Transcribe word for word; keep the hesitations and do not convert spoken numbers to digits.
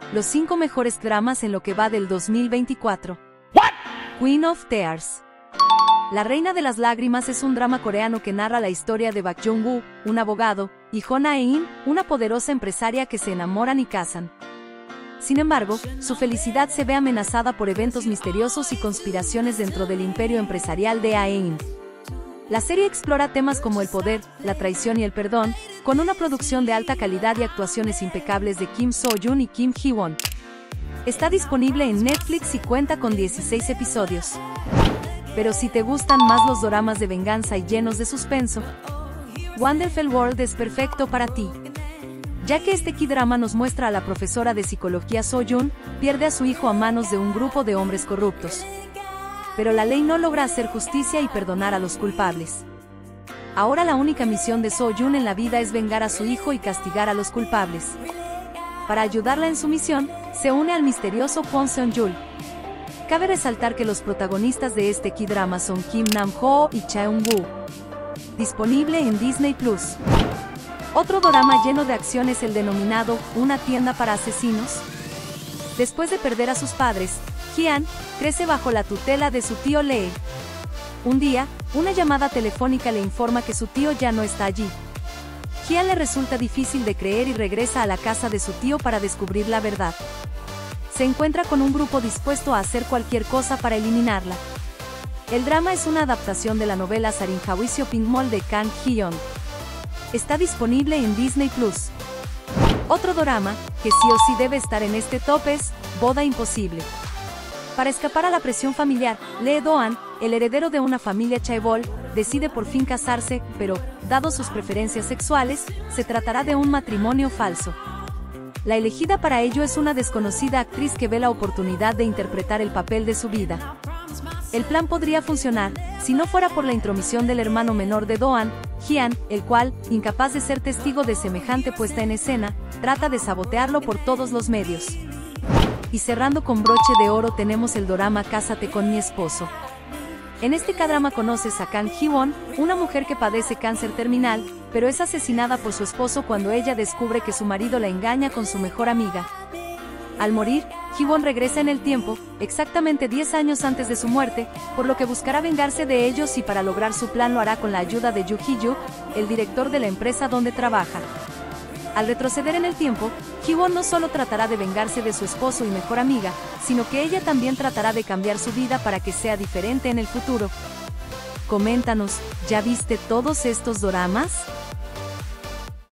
los cinco mejores dramas en lo que va del dos mil veinticuatro. Queen of Tears. La Reina de las Lágrimas es un drama coreano que narra la historia de Bak Jong-woo, un abogado, y Hon Ae-in, una poderosa empresaria que se enamoran y casan. Sin embargo, su felicidad se ve amenazada por eventos misteriosos y conspiraciones dentro del imperio empresarial de Ae-in. La serie explora temas como el poder, la traición y el perdón, con una producción de alta calidad y actuaciones impecables de Kim So-yoon y Kim Hee-won. Está disponible en Netflix y cuenta con dieciséis episodios. Pero si te gustan más los doramas de venganza y llenos de suspenso, Wonderful World es perfecto para ti. Ya que este K-drama nos muestra a la profesora de psicología So-yoon, pierde a su hijo a manos de un grupo de hombres corruptos. Pero la ley no logra hacer justicia y perdonar a los culpables. Ahora la única misión de So-yoon en la vida es vengar a su hijo y castigar a los culpables. Para ayudarla en su misión, se une al misterioso Kwon Seon-jul. Cabe resaltar que los protagonistas de este K-drama son Kim Nam-ho y Chaeun-woo. Disponible en Disney Plus. Otro dorama lleno de acción es el denominado Una tienda para asesinos. Después de perder a sus padres, Hyun crece bajo la tutela de su tío Lee. Un día, una llamada telefónica le informa que su tío ya no está allí. Hyun le resulta difícil de creer y regresa a la casa de su tío para descubrir la verdad. Se encuentra con un grupo dispuesto a hacer cualquier cosa para eliminarla. El drama es una adaptación de la novela Sarin Hwiseo Pingmol de Kang Hee-yeon. Está disponible en Disney Plus. Otro dorama, que sí o sí debe estar en este top es Boda Imposible. Para escapar a la presión familiar, Lee Do-an, el heredero de una familia chaebol, decide por fin casarse, pero, dado sus preferencias sexuales, se tratará de un matrimonio falso. La elegida para ello es una desconocida actriz que ve la oportunidad de interpretar el papel de su vida. El plan podría funcionar, si no fuera por la intromisión del hermano menor de Do-an, Hyun, el cual, incapaz de ser testigo de semejante puesta en escena, trata de sabotearlo por todos los medios. Y cerrando con broche de oro tenemos el dorama Cásate con mi esposo. En este K-drama conoces a Kang Hee-won, una mujer que padece cáncer terminal, pero es asesinada por su esposo cuando ella descubre que su marido la engaña con su mejor amiga. Al morir, Hee-won regresa en el tiempo, exactamente diez años antes de su muerte, por lo que buscará vengarse de ellos y para lograr su plan lo hará con la ayuda de Yoo Hee-joo, el director de la empresa donde trabaja. Al retroceder en el tiempo, Hee-won no solo tratará de vengarse de su esposo y mejor amiga, sino que ella también tratará de cambiar su vida para que sea diferente en el futuro. Coméntanos, ¿ya viste todos estos doramas?